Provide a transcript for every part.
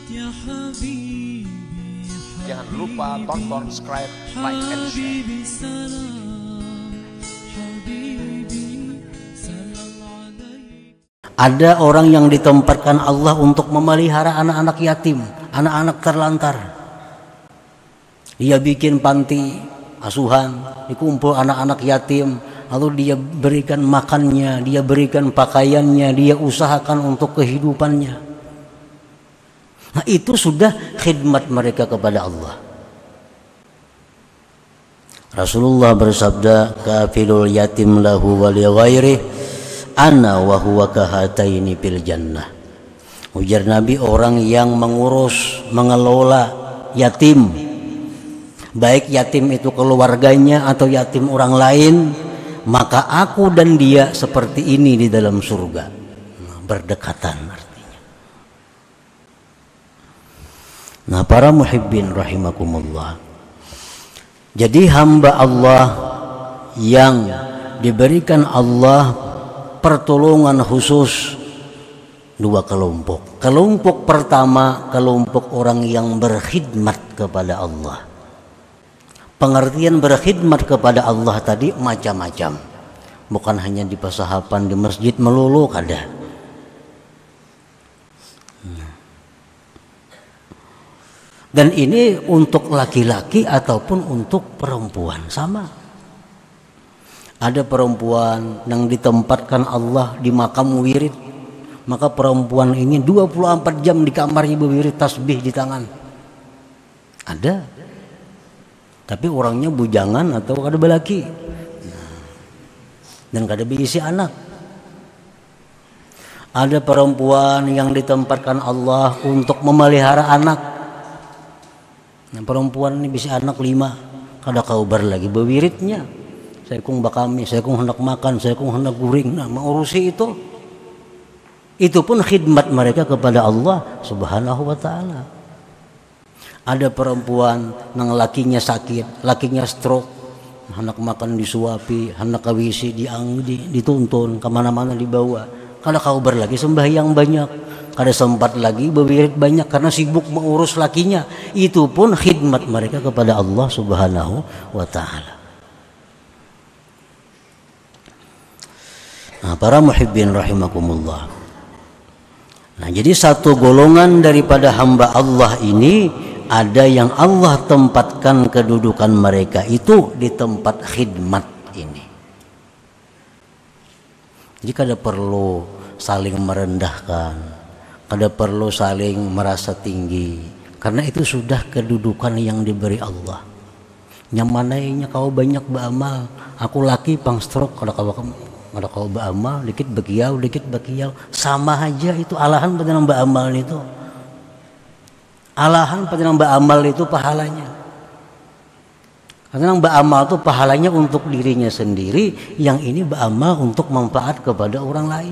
Jangan lupa tonton, subscribe, like, and share. Ada orang yang ditempatkan Allah untuk memelihara anak-anak yatim, anak-anak terlantar. Dia bikin panti asuhan, dikumpul anak-anak yatim, lalu dia berikan makannya, dia berikan pakaiannya, dia usahakan untuk kehidupannya. Nah, itu sudah khidmat mereka kepada Allah. Rasulullah bersabda, kafilul yatim lahu wa li ghairihi ana wa huwa kahataini fil jannah. Ujar Nabi, orang yang mengurus, mengelola yatim, baik yatim itu keluarganya atau yatim orang lain, maka aku dan dia seperti ini di dalam surga. Berdekatan artinya. Nah, para muhibbin rahimakumullah, jadi hamba Allah yang diberikan Allah pertolongan khusus dua kelompok. Kelompok pertama, kelompok orang yang berkhidmat kepada Allah. Pengertian berkhidmat kepada Allah tadi macam-macam, bukan hanya di pasahapan di masjid melulu kada. Dan ini untuk laki-laki ataupun untuk perempuan sama. Ada perempuan yang ditempatkan Allah di makam wirid, maka perempuan ini 24 jam di kamarnya berwirid tasbih di tangan. Ada. Tapi orangnya bujangan atau kada belaki. Dan kada berisi anak. Ada perempuan yang ditempatkan Allah untuk memelihara anak. Nah, perempuan ini bisa anak 5, kada kaubar lagi berwiridnya. Saya kung bakami, saya kung hendak makan, saya kung hendak guring. Nah, mengurusi itu. Itu pun khidmat mereka kepada Allah Subhanahu wa ta'ala. Ada perempuan yang lakinya sakit, lakinya stroke, hendak makan disuapi, hendak kawisi dituntun, kemana-mana dibawa. Kada kaubar lagi sembahyang banyak, kada sempat lagi berwirid banyak karena sibuk mengurus lakinya. Itu pun khidmat mereka kepada Allah Subhanahu wa ta'ala. Nah, para muhibbin rahimakumullah. Nah, jadi satu golongan daripada hamba Allah ini ada yang Allah tempatkan kedudukan mereka itu di tempat khidmat ini. Jadi kada perlu saling merendahkan, kada perlu saling merasa tinggi, karena itu sudah kedudukan yang diberi Allah. Nyamanainya kau banyak beramal, aku laki pang stroke, kada kau beramal, dikit bakiau, sama aja itu alahan pada nang beramal itu. Alahan pada nang beramal itu pahalanya. Karena nang beramal itu pahalanya untuk dirinya sendiri, yang ini beramal untuk manfaat kepada orang lain.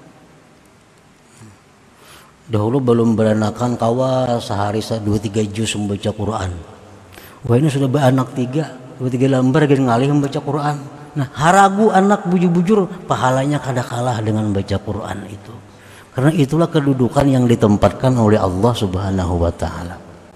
Dahulu belum beranakan kawa sehari 2-3 juz membaca Quran. Wah, ini sudah beranak 2-3 lembar gini ngalih membaca Quran. Nah, haragu anak bujur-bujur pahalanya kada kalah dengan baca Quran itu. Karena itulah kedudukan yang ditempatkan oleh Allah Subhanahu wa ta'ala.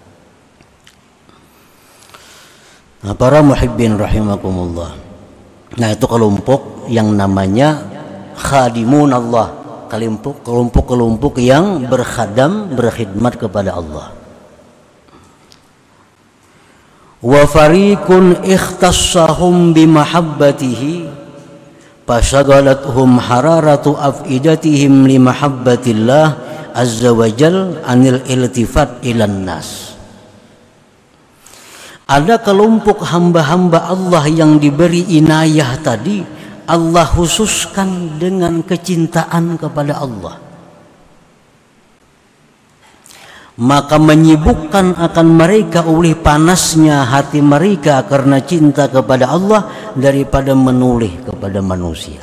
Nah, para muhibbin rahimakumullah. Nah, itu kelompok yang namanya khadimun Allah. Kelompok yang berkhidmat kepada Allah. Wa fariqun ikhtassahum bimahabbatihi fasagalathum hararatu afidatihim limahabbatillah azza wa jal anil iltifat ilan nas. Ada kelompok hamba-hamba Allah yang diberi inayah tadi, Allah khususkan dengan kecintaan kepada Allah. Maka menyibukkan akan mereka oleh panasnya hati mereka karena cinta kepada Allah daripada menoleh kepada manusia.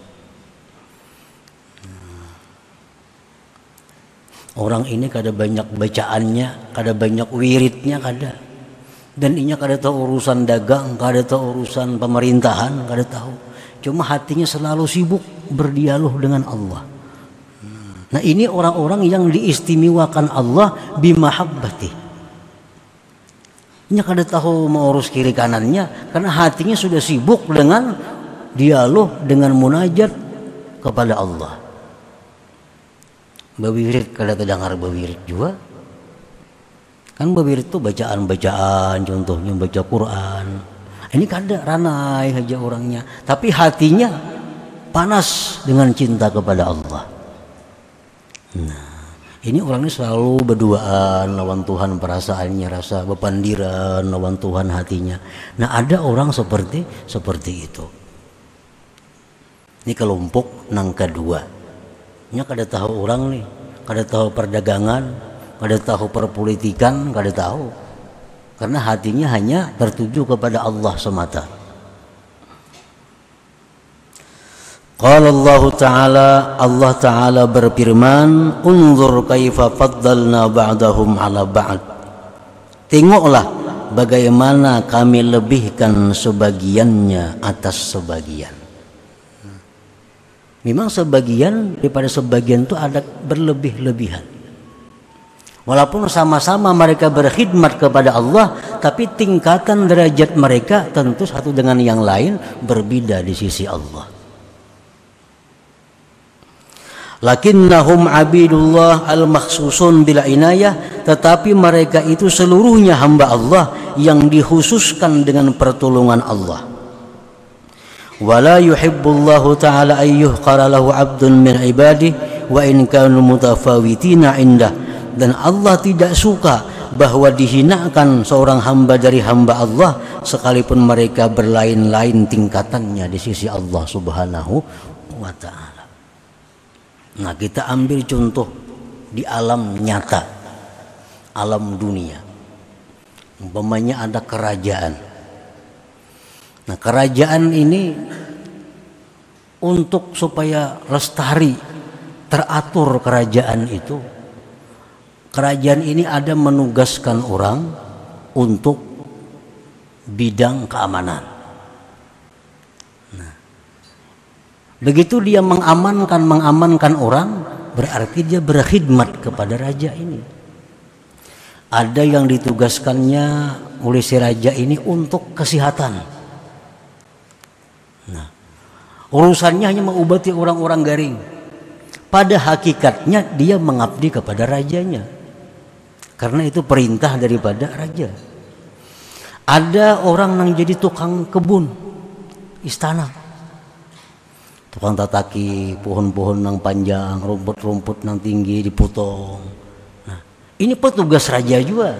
Orang ini kada banyak bacaannya, kada banyak wiridnya, kada. Dan inya kada tahu urusan dagang, kada tahu urusan pemerintahan, kada tahu. Cuma hatinya selalu sibuk berdialog dengan Allah. Nah ini orang-orang yang diistimewakan Allah bimahabbati. Nya kada tahu mau urus kiri kanannya karena hatinya sudah sibuk dengan dialog, dengan munajat kepada Allah. Bawirid kada terdengar bawirid juga. Kan bawirid itu bacaan-bacaan, contohnya baca Quran. Ini kada ranai aja orangnya, tapi hatinya panas dengan cinta kepada Allah. Nah, ini orangnya selalu berduaan lawan Tuhan, perasaannya rasa bepandiran lawan Tuhan hatinya. Nah, ada orang seperti itu. Ini kelompok nang kedua. Nya kada tahu orang nih, kada tahu perdagangan, kada tahu perpolitikan, kada tahu. Karena hatinya hanya tertuju kepada Allah semata. Qala Allah Ta'ala berfirman, "Unzur kaifa faddalna ba'dahum 'ala ba'd." Tengoklah bagaimana kami lebihkan sebagiannya atas sebagian. Memang sebagian daripada sebagian itu ada berlebih-lebihan. Walaupun sama-sama mereka berkhidmat kepada Allah, tapi tingkatan derajat mereka tentu satu dengan yang lain berbeda di sisi Allah. Lakinnahum abidullah al-makhsusun bil inayah, tetapi mereka itu seluruhnya hamba Allah yang dikhususkan dengan pertolongan Allah. Wala yuhibbullahu ta'ala ayyuhqara lahu 'abdun min ibadihi wa in kanu mutafawitina indah. Dan Allah tidak suka bahwa dihinakan seorang hamba dari hamba Allah sekalipun mereka berlain-lain tingkatannya di sisi Allah Subhanahu wa ta'ala. Nah, kita ambil contoh di alam nyata, alam dunia. Umpamanya ada kerajaan. Nah, kerajaan ini untuk supaya lestari, teratur kerajaan itu, kerajaan ini ada menugaskan orang untuk bidang keamanan. Nah, begitu dia mengamankan orang, berarti dia berkhidmat kepada raja ini. Ada yang ditugaskannya oleh si raja ini untuk kesehatan. Nah, urusannya hanya mengobati orang-orang garing. Pada hakikatnya dia mengabdi kepada rajanya. Karena itu perintah daripada raja. Ada orang yang jadi tukang kebun istana, tukang tataki pohon-pohon yang panjang, rumput-rumput yang tinggi dipotong. Nah, ini petugas raja juga.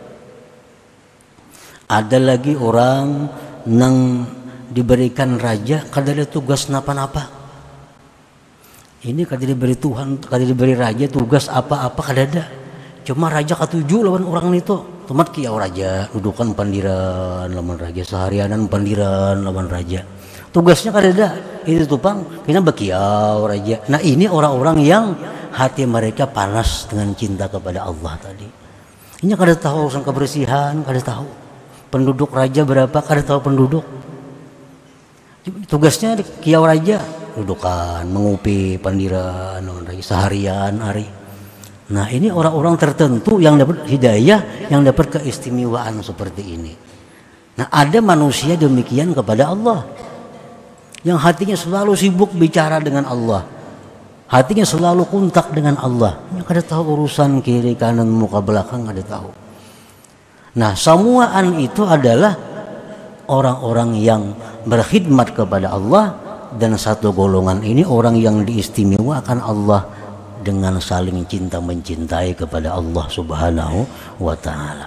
Ada lagi orang yang diberikan raja kada ada tugas napa-napa. Ini kada diberi Tuhan, kada diberi raja tugas apa-apa kada ada. Cuma raja katuju lawan orang itu. Tomat kiau raja, dudukan pandiran lawan raja, seharianan pandiran lawan raja. Tugasnya kada ada. Itu tupang kena bakiau raja. Nah, ini orang-orang yang hati mereka panas dengan cinta kepada Allah tadi. Ini kada tahu urusan kebersihan, kada tahu. Penduduk raja berapa, kada tahu penduduk. Tugasnya kiau raja, dudukan, mengupi pandiran lawan raja seharian hari. Nah, ini orang-orang tertentu yang dapat hidayah, yang dapat keistimewaan seperti ini. Nah, ada manusia demikian kepada Allah, yang hatinya selalu sibuk bicara dengan Allah, hatinya selalu kontak dengan Allah. Yang kada tahu urusan kiri kanan muka belakang kada tahu. Nah, semuaan itu adalah orang-orang yang berkhidmat kepada Allah, dan satu golongan ini orang yang diistimewakan Allah dengan saling cinta mencintai kepada Allah Subhanahu wa ta'ala.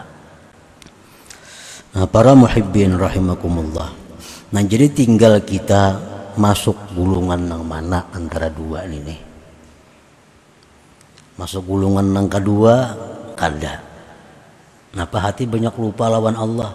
Nah, para muhibbin rahimakumullah. Nah, jadi tinggal kita masuk gulungan yang mana antara dua ini. Masuk gulungan yang kedua kada. Napa hati banyak lupa lawan Allah.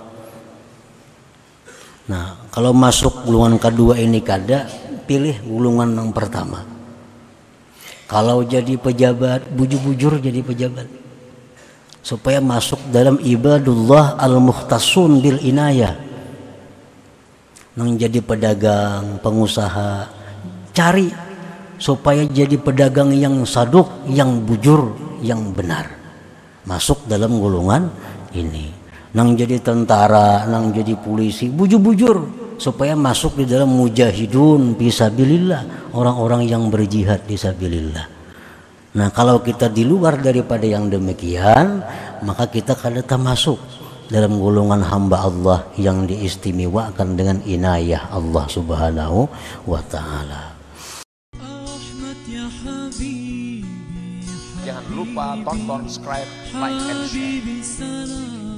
Nah, kalau masuk gulungan kedua ini kada, pilih gulungan yang pertama. Kalau jadi pejabat, bujur-bujur jadi pejabat. Supaya masuk dalam ibadullah al-mukhtasun bil inayah. Nang jadi pedagang, pengusaha, cari supaya jadi pedagang yang saduk, yang bujur, yang benar. Masuk dalam golongan ini. Nang jadi tentara, nang jadi polisi, bujur-bujur supaya masuk di dalam mujahidun fisabilillah, orang-orang yang berjihad fisabilillah. Nah, kalau kita di luar daripada yang demikian, maka kita kadang masuk dalam golongan hamba Allah yang diistimewakan dengan inayah Allah Subhanahu wa taala. Jangan lupa tonton, subscribe, like, and share.